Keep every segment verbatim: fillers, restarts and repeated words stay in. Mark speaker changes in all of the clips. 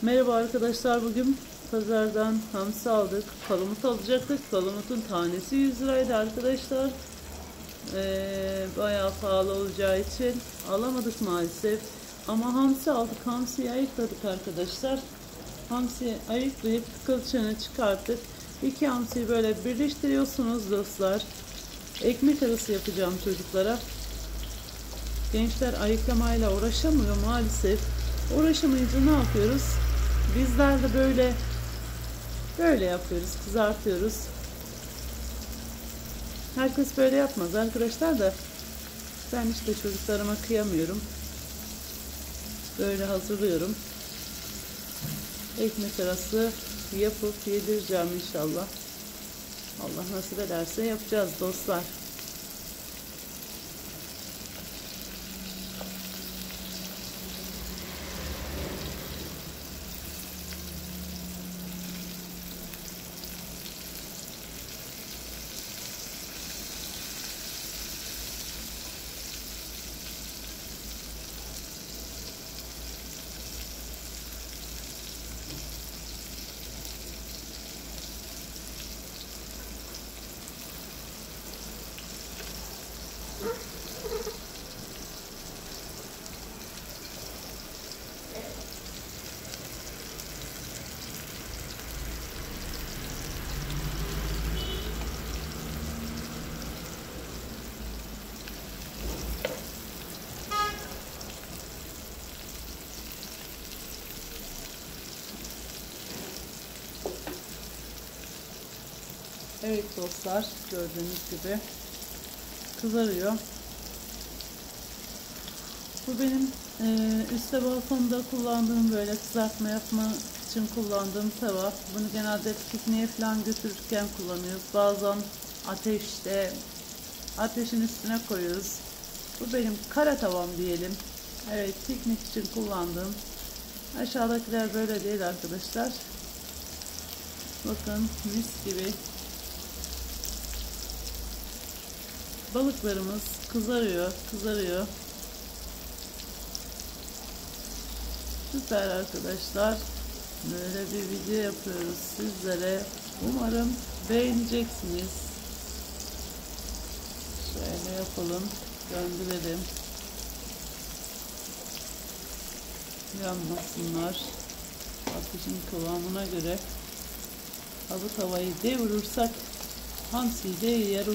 Speaker 1: Merhaba arkadaşlar, bugün pazardan hamsi aldık. Palamut alacaktık. Palamutun tanesi yüz liraydı arkadaşlar. Ee, bayağı pahalı olacağı için alamadık maalesef. Ama hamsi aldık. Hamsiyi ayıkladık arkadaşlar. Hamsiyi ayıklayıp kılçığını çıkarttık. İki hamsiyi böyle birleştiriyorsunuz dostlar. Ekmek arası yapacağım çocuklara. Gençler ayıklamayla uğraşamıyor maalesef. Uğraşamayınca ne yapıyoruz? Bizler de böyle böyle yapıyoruz, kızartıyoruz. Herkes böyle yapmaz arkadaşlar da ben işte çocuklarıma kıyamıyorum. Böyle hazırlıyorum. Ekmek arası yapıp yedireceğim inşallah. Allah nasip ederse yapacağız dostlar. Evet dostlar, gördüğünüz gibi kızarıyor. Bu benim e, üstte balkonda kullandığım, böyle kızartma yapma için kullandığım tava. Bunu genelde pikniğe falan götürürken kullanıyoruz. Bazen ateşte, ateşin üstüne koyuyoruz. Bu benim kara tavam diyelim. Evet, piknik için kullandığım. Aşağıdakiler böyle değil arkadaşlar. Bakın mis gibi. Balıklarımız kızarıyor, kızarıyor. Süper arkadaşlar. Böyle bir video yapıyoruz sizlere. Umarım beğeneceksiniz. Şöyle yapalım, döndürelim. Yanmasınlar. Ateşin kıvamına göre. Ha, bu tavayı devirirsak hamsiyi de yeriz.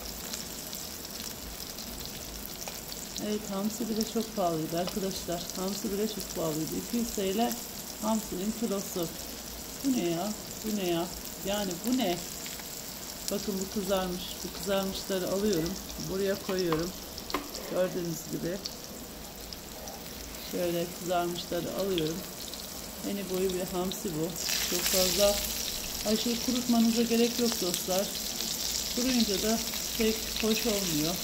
Speaker 1: Evet, hamsi bile çok pahalıydı arkadaşlar. Hamsi bile çok pahalıydı. iki yüz T L hamsinin kilosu. Bu ne ya? Bu ne ya? Yani bu ne? Bakın bu kızarmış. Bu kızarmışları alıyorum. Buraya koyuyorum. Gördüğünüz gibi. Şöyle kızarmışları alıyorum. Eni boyu bir hamsi bu. Çok fazla aşırı kurutmanıza gerek yok dostlar. Kuruyunca da pek hoş olmuyor.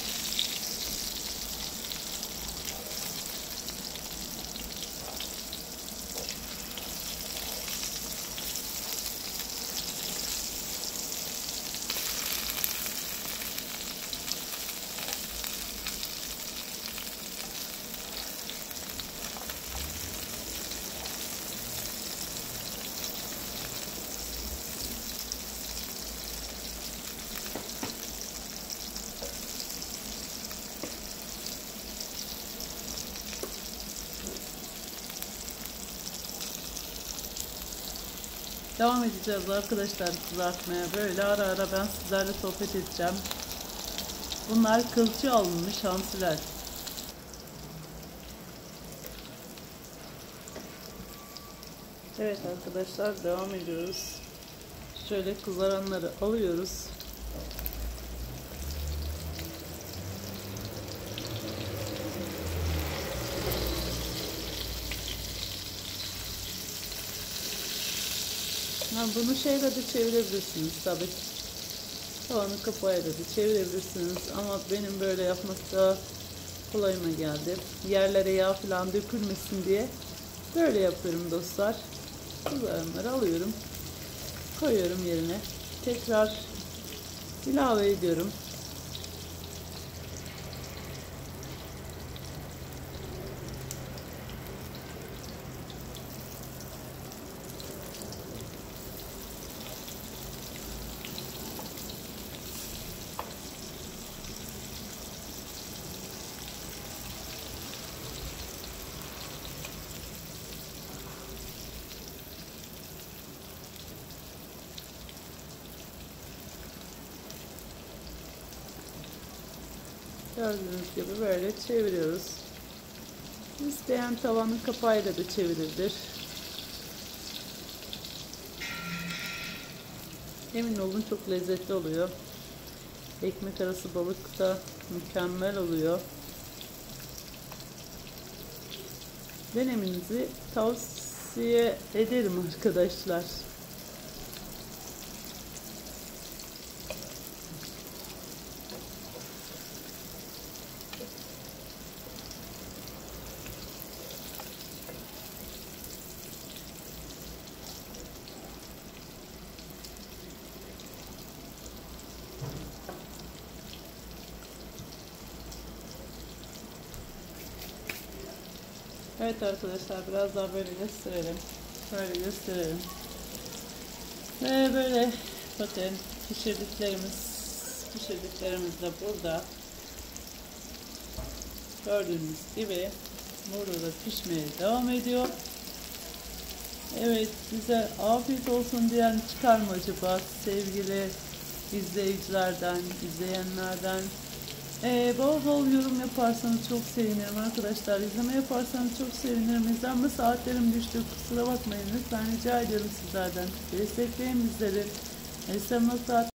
Speaker 1: Devam edeceğiz arkadaşlar kızartmaya. Böyle ara ara ben sizlerle sohbet edeceğim. Bunlar kılçığı alınmış hamsiler. Evet arkadaşlar, devam ediyoruz. Şöyle kızaranları alıyoruz. Ha, bunu şeyle de çevirebilirsiniz tabi. Tavanın kapağıyla da çevirebilirsiniz. Ama benim böyle yapmak daha kolayıma geldi. Yerlere yağ falan dökülmesin diye böyle yapıyorum dostlar. Kızaranları alıyorum. Koyuyorum yerine. Tekrar ilave ediyorum. Gördüğünüz gibi böyle çeviriyoruz. İsteyen tavanın kapağıyla da çevirilir. Emin olun çok lezzetli oluyor. Ekmek arası balık da mükemmel oluyor. Denemenizi tavsiye ederim arkadaşlar. Evet arkadaşlar, biraz daha böyle gösterelim. Böyle gösterelim. Ve böyle bakın pişirdiklerimiz pişirdiklerimiz de burada. Gördüğünüz gibi burada da pişmeye devam ediyor. Evet, size afiyet olsun diyen çıkar mı acaba sevgili izleyicilerden, izleyenlerden? Ee, bol bol yorum yaparsanız çok sevinirim arkadaşlar. İzleme yaparsanız çok sevinirim. İzlenme saatlerim düştü. Kusura bakmayın. Lütfen rica ediyorum sizlerden. Destekleyin bizleri. Esem nokta